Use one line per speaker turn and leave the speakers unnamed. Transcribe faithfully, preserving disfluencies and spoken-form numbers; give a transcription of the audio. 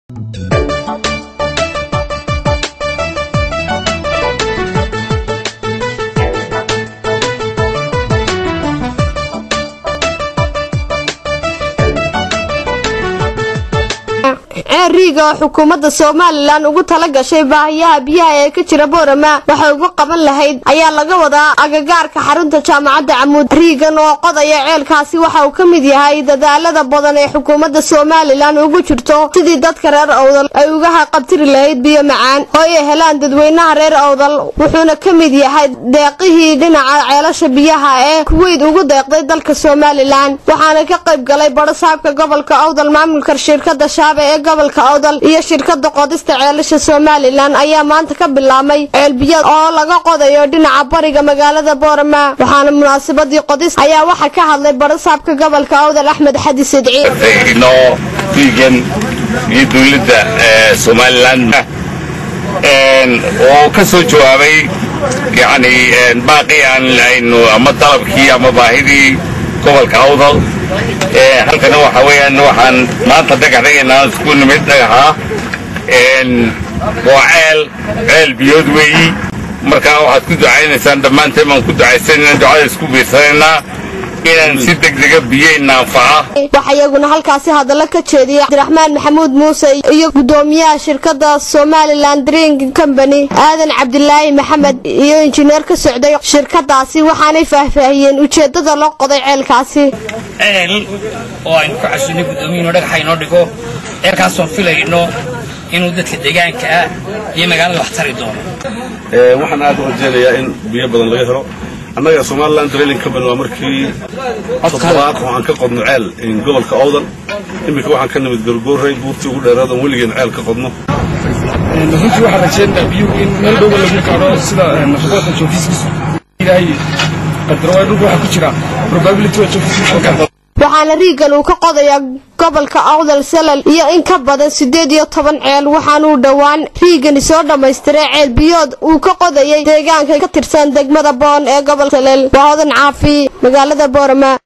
Riiga xukuumadda Soomaaliland ugu tala gashay baahiyaha biyaha ee ka jira Boorama waxa ugu qaban lahayd ayaa laga wadaa agagaarka xarunta jaamacadda Camuud. Riigan oo qodaya ceelkaasi waxa uu ka mid yahay dadaalada badan ee xukuumadda Soomaaliland ugu jirto sidii dadka reer Awdal ay uga qabtiri lahayd biyo macaan oo ay helaan dadweynaha reer Awdal, wuxuuna ka mid yahay deeqihii dhinaca ceelasha biyaha ee Kuwait ugu deeqday dalka Soomaaliland. Waxaana ka qayb galay barasaabka gobolka Awdal, maamulka shirkadda Shaabe ee gobolka Awdal iyo shirkadda qodista ceelasha Soomaaliland ayaa maanta ka bilaabmay ceel biyo oo laga qodayo dhinaca bariga magaalada Boorama. Waxaana munaasabadii qodis ayaa waxa ka hadlay barasaabka gobolka Awdal Axmed Xadi Sidci.
Ino Riigan iyo dawladda Soomaaliland een oo ka soo jawaabay yani baaqi aan laayno ama talabkii ama baahidii gobolka Awdal. ee halkan waxa weeyaan waxaan maanta dhagaxdaynaa isku nimid dhagaxa een waaceel ceel biyood weeyi marka waxaad ku ducaynaysan dhamaanteen aan ku ducaysanayna ducada isku biirsanayna inaan si degdeg ah biyo naafaca.
waxa iyaguna halkaasi hadallo ka jeediyay Cabdiraxmaan Maxamuud Muuse iyo gudoomiyaha shirkadda Somaliland Drinking Company Aadan Cabdilaahi Maxamed iyo injineer ka socday shirkadaasi waxaanay faahfaahiyeen ujeedada loo qoday ceelkaasi.
ceel oo aynu ku cashinay gudoomiyaha dhagaxa inoo dhigo ceelkaas oo filayno inuu dadka deegaanka ah iyo magaalada wax tari doono.
ee waxaan aad u rajaynayaa in biyo badan laga helo. annaga Somaliland Drinking Company waa markii toddobaad oo aan ka qodno ceel in gobolka Awdal. imika waxaan ka nimid gargooray buurtii ugu dheeraad oo weligeen ceel ka qodno.
runtii waxaan rajaynayaa biyo in meel dhow lagu qaado sida nashaqada joogtiskiisa ilaahay qadar waa waxa ku jira probability of joogtiskiisa.
waxaana Riigan uu ka qodayaa gobolka Awdal Salal iyo in ka badan sideed iyo toban ceel. waxaana uu dhawaan Riigan soo dhameystiray ceel biyood uu ka qodayay deegaanka ka tirsan degmada Boon ee gobolka Salal. waa Hodan Caafi, magaalada Boorama.